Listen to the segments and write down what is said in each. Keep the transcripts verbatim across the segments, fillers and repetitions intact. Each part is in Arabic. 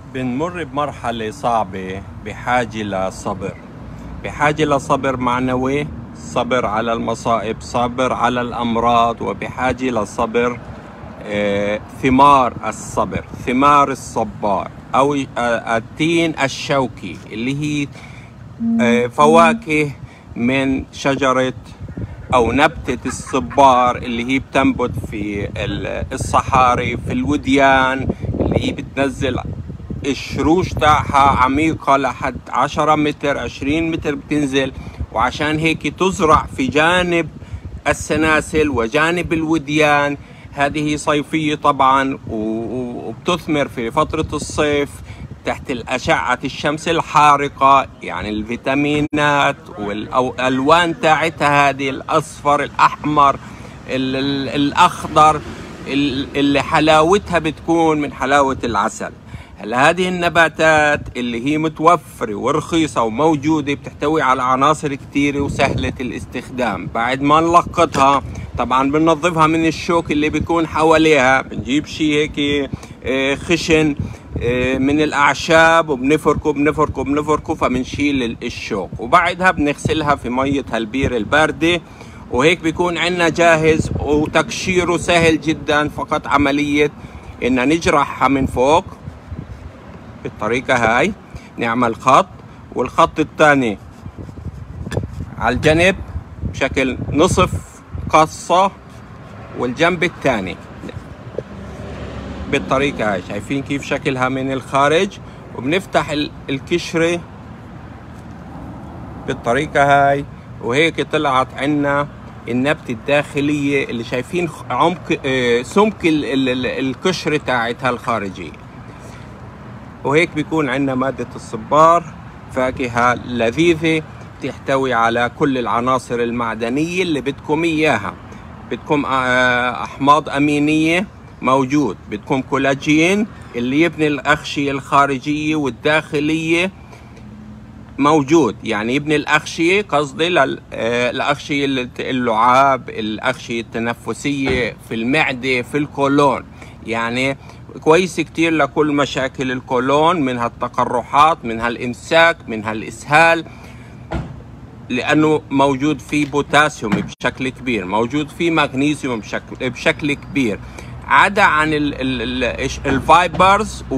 بنمر بمرحلة صعبة، بحاجة لصبر، بحاجة لصبر معنوي، صبر على المصائب، صبر على الأمراض، وبحاجة لصبر آه، ثمار الصبر، ثمار الصبار أو آه، التين الشوكي اللي هي آه، فواكه من شجرة أو نبتة الصبار اللي هي بتنبت في الصحاري، في الوديان، اللي هي بتنزل الشروش تاعها عميقة لحد عشرة متر عشرين متر بتنزل، وعشان هيك تزرع في جانب السناسل وجانب الوديان. هذه صيفية طبعا وبتثمر في فترة الصيف تحت الأشعة الشمس الحارقة، يعني الفيتامينات والألوان تاعتها هذه الأصفر الأحمر الأخضر اللي حلاوتها بتكون من حلاوة العسل. هلا هذه النباتات اللي هي متوفرة ورخيصة وموجودة بتحتوي على عناصر كتيرة وسهلة الاستخدام. بعد ما نلقطها طبعا بننظفها من الشوك اللي بيكون حواليها، بنجيب شيء هيك خشن من الأعشاب وبنفركه بنفركه بنفركه فبنشيل الشوك، وبعدها بنغسلها في مية هالبير الباردة، وهيك بيكون عندنا جاهز وتقشيره سهل جدا. فقط عملية إن نجرحها من فوق بالطريقة هاي، نعمل خط والخط الثاني على الجنب بشكل نصف قصة والجنب الثاني بالطريقة هاي. شايفين كيف شكلها من الخارج؟ وبنفتح الكشرة بالطريقة هاي، وهيك طلعت عنا النبتة الداخلية اللي شايفين عمق سمك القشرة تاعتها الخارجية. وهيك بيكون عندنا مادة الصبار، فاكهة لذيذة تحتوي على كل العناصر المعدنية اللي بدكم إياها. بدكم أحماض أمينية موجود، بدكم كولاجين اللي يبني الأغشية الخارجية والداخلية موجود، يعني يبني الأغشية، قصدي الأغشية اللعاب، الأغشية التنفسية في المعدة، في الكولون، يعني كويس كتير لكل مشاكل الكولون، منها التقرحات، منها الإمساك، منها الإسهال، لأنه موجود فيه بوتاسيوم بشكل كبير، موجود فيه مغنيسيوم بشكل, بشكل كبير، عدا عن الفايبرز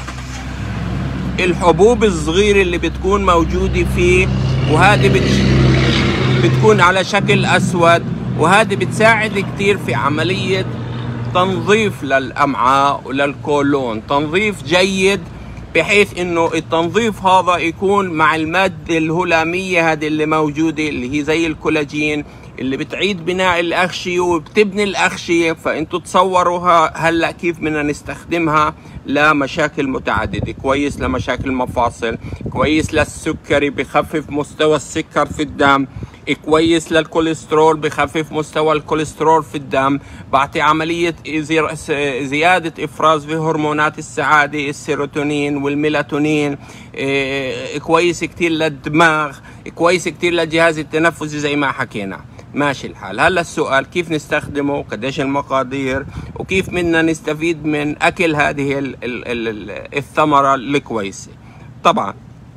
والحبوب الصغيرة اللي بتكون موجودة فيه، وهذه بتكون على شكل أسود، وهذه بتساعد كتير في عملية تنظيف للأمعاء وللكولون، تنظيف جيد، بحيث انه التنظيف هذا يكون مع المادة الهلامية هذه اللي موجودة اللي هي زي الكولاجين اللي بتعيد بناء الأغشية وبتبني الأغشية. فانتوا تصوروها هلا كيف بدنا نستخدمها لمشاكل متعددة. كويس لمشاكل مفاصل، كويس للسكري بخفف مستوى السكر في الدم، كويس للكوليسترول بخفف مستوى الكوليسترول في الدم، بعطي عملية زيادة إفراز في هرمونات السعادة، السيروتونين والميلاتونين، كويس كتير للدماغ، كويس كتير للجهاز التنفسي زي ما حكينا. ماشي الحال. هلا السؤال كيف نستخدمه، قديش المقادير، وكيف بدنا نستفيد من أكل هذه الثمرة الكويسة. طبعا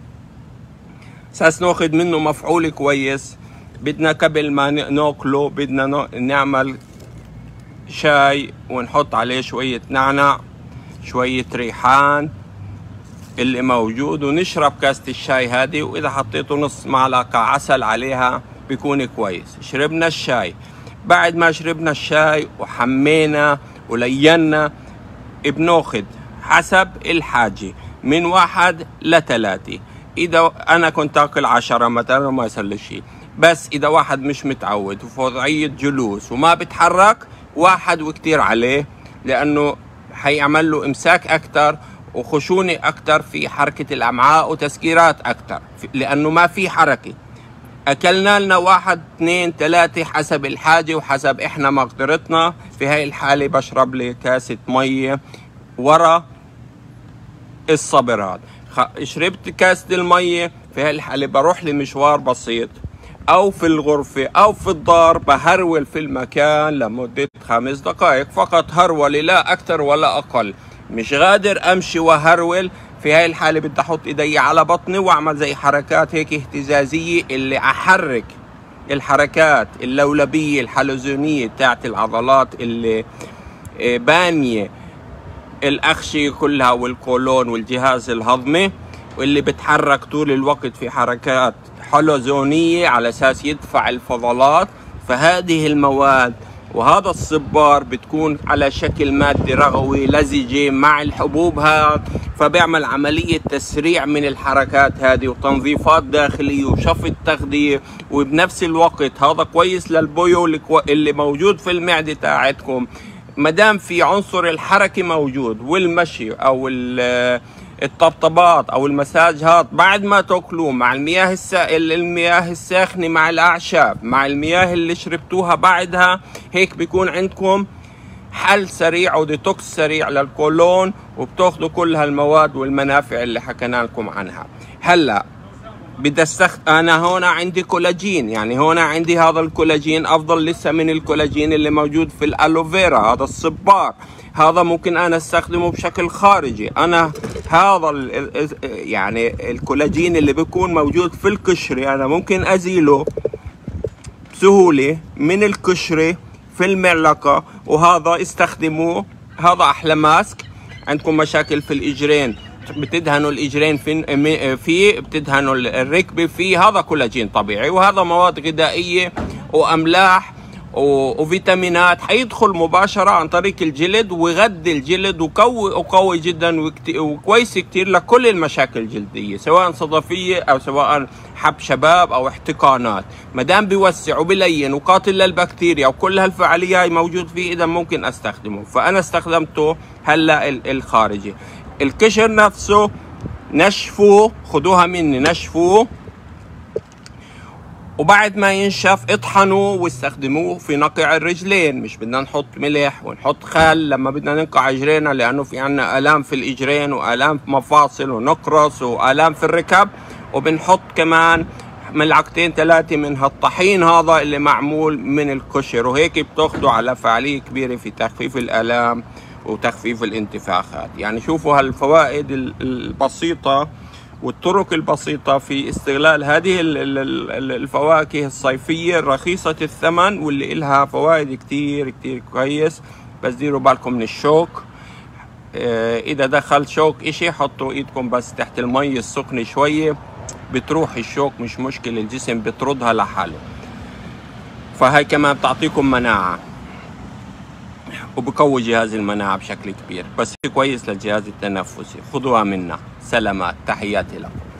اساس ناخذ منه مفعول كويس بدنا قبل ما ناكله بدنا نعمل شاي ونحط عليه شوية نعناع، شوية ريحان اللي موجود، ونشرب كاسة الشاي هذه، وإذا حطيته نص معلقة عسل عليها بيكون كويس. شربنا الشاي، بعد ما شربنا الشاي وحمينا ولينا بناخد حسب الحاجة من واحد لثلاثة. إذا أنا كنت أكل عشرة مثلا وما يصير شيء، بس إذا واحد مش متعود وفي وضعية جلوس وما بتحرك، واحد وكتير عليه، لأنه حيعمل له إمساك أكتر وخشونة أكتر في حركة الأمعاء وتسكيرات أكتر، لأنه ما في حركة. أكلنا لنا واحد اثنين ثلاثة حسب الحاجة وحسب إحنا مقدرتنا. في هاي الحالة بشرب لي كاسة مية ورا الصبر هذا. شربت كاسة المية، في هالحالة بروح لي مشوار بسيط، أو في الغرفة أو في الدار، بهرول في المكان لمدة خمس دقائق فقط، هرولي لا أكثر ولا أقل. مش قادر أمشي وهرول، في هاي الحالة بدي احط ايدي على بطني واعمل زي حركات هيك اهتزازية اللي احرك الحركات اللولبية الحلزونية تاعت العضلات اللي بانية الأغشية كلها والقولون والجهاز الهضمي، واللي بتحرك طول الوقت في حركات حلزونية على أساس يدفع الفضلات. فهذه المواد وهذا الصبار بتكون على شكل مادة رغوي لزجة مع الحبوب هاد، فبيعمل عملية تسريع من الحركات هذه وتنظيفات داخلية وشفط تغذية، وبنفس الوقت هذا كويس للبيو اللي موجود في المعدة تاعتكم. مدام في عنصر الحركة موجود والمشي أو الطبطبات أو المساجات بعد ما تاكلوه مع المياه السائل المياه الساخنة مع الأعشاب مع المياه اللي شربتوها بعدها، هيك بيكون عندكم حل سريع وديتوكس سريع للقولون، وبتاخذوا كل هالمواد والمنافع اللي حكينا لكم عنها. هلا بدي استخدم انا هون عندي كولاجين، يعني هون عندي هذا الكولاجين افضل لسه من الكولاجين اللي موجود في الالوفيرا، هذا الصبار، هذا ممكن انا استخدمه بشكل خارجي. انا هذا ال يعني الكولاجين اللي بيكون موجود في القشرة انا ممكن ازيله بسهولة من القشرة في المعلقة، وهذا استخدموه. هذا احلى ماسك. عندكم مشاكل في الاجرين بتدهنوا الاجرين في فيه، بتدهنوا الركبه فيه، هذا كولاجين طبيعي، وهذا مواد غذائيه واملاح وفيتامينات حيدخل مباشره عن طريق الجلد ويغذي الجلد وقوي وقوي جدا وكويس كتير لكل المشاكل الجلديه سواء صدفيه او سواء حب شباب او احتقانات. ما دام بيوسع وبلين وقاتل للبكتيريا وكل هالفعاليه موجود فيه، اذا ممكن استخدمه. فانا استخدمته هلا الخارجي. القشر نفسه نشفوه، خدوها مني نشفوه، وبعد ما ينشف اطحنوه واستخدموه في نقع الرجلين. مش بدنا نحط ملح ونحط خل لما بدنا ننقع اجرينا، لانه في عنا الام في الاجرين والام في مفاصل ونقرص والام في الركب. وبنحط كمان ملعقتين ثلاثه من هالطحين هذا اللي معمول من القشر، وهيك بتاخذوا على فعاليه كبيره في تخفيف الالام وتخفيف الانتفاخات. يعني شوفوا هالفوائد البسيطة والطرق البسيطة في استغلال هذه الفواكه الصيفية الرخيصة الثمن واللي إلها فوائد كتير كتير كويس. بس ديروا بالكم من الشوك، إذا دخل شوك إشي حطوا إيدكم بس تحت المي السخنة شوية بتروح الشوك، مش مشكلة، الجسم بتردها لحاله. فهي كمان بتعطيكم مناعة وبقوي جهاز المناعة بشكل كبير، بس كويس للجهاز التنفسي. خذوها منا. سلامات، تحياتي لكم.